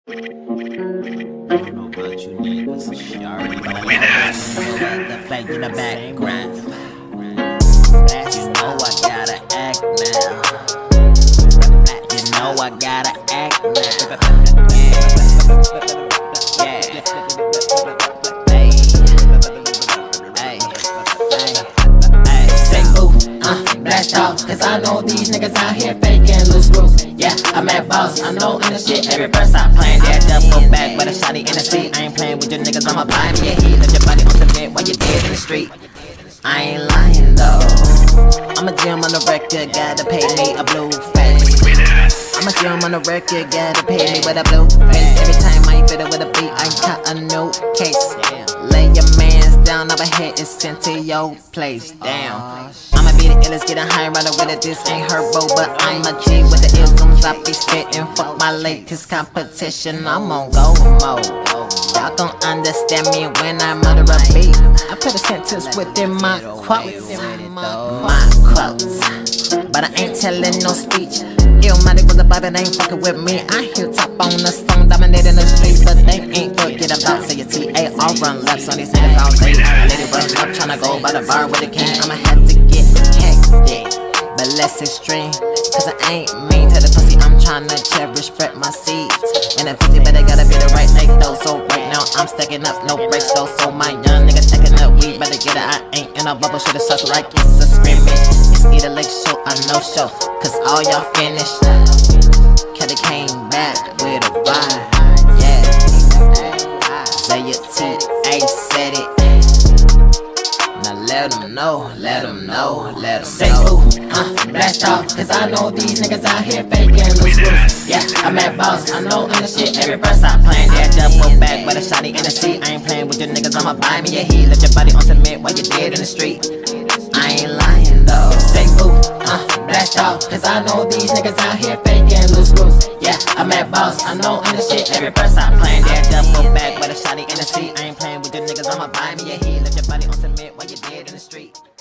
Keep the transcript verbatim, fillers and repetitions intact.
I don't know about you niggas, you already know Winiss. The play in the background. You know I gotta act now. You know I gotta act now. Yeah, yeah. Hey, hey, hey, hey. Say ooh, uh, blast off, cause I know these niggas out here faking loose screws. Yeah, I'm at boss, I know in the shit, every verse I playing. Yeah, double back, but a shotty in the seat. I ain't playing with your niggas, I'ma buy me a heat. Let your body on submit while you dead in the street. I ain't lying though. I'm a gym on the record, gotta pay me a blue face. I'm a gym on the record, gotta pay me with a blue face. Every time I fit it with a beat, I cut a new case. Lay your mans down, overhead is sent to your place. Damn. I'ma be the illest, getting high, riding with it. This ain't herbo, but I'm a G with the eardrums. I be spitting, fuck my latest competition. I'm on go mode. Y'all gon' understand me when I murder a beat. I put a sentence within my quotes, my quotes, but I ain't telling no speech. Illmatic was about it, ain't fucking with me. I hear top on the song, dominating the streets, but they ain't forget about Zaya T A. I'll run laps on these niggas all day. Lady run up, tryna go by the bar with a king. I'ma have to get hectic, but less extreme, cause I ain't mean to the pussy. I'm tryna cherish, spread my seeds. And the pussy better gotta be the right leg though. So right now I'm stacking up, no breaks though. So my young niggas stacking up, we better get it. I ain't in a bubble, shit, it sucks like it's a scrimmage. It's either late show or no show, cause all y'all finished. Kelly came back with a vibe, yeah. Zaya T A said it. Now let them know, let them know, let them say ooh, uh, blast off, cause I know these niggas out here faking loose screws. Yeah, I'm at boss, I know in the shit, every verse I playing. Yeah, double back, but a shotty in the seat. I ain't playing with your niggas, I'ma buy me a heat. Let your body on submit while you dead in the street. I ain't lying though. Say ooh, uh, blast off, cause I know these niggas out here faking loose screws. Yeah, I'm at boss, I know in the shit, every verse I playing. Yeah, double back, but a shotty in the seat. I ain't playing with your niggas, I'ma buy me a heat. Let your body on submit while you dead in the street.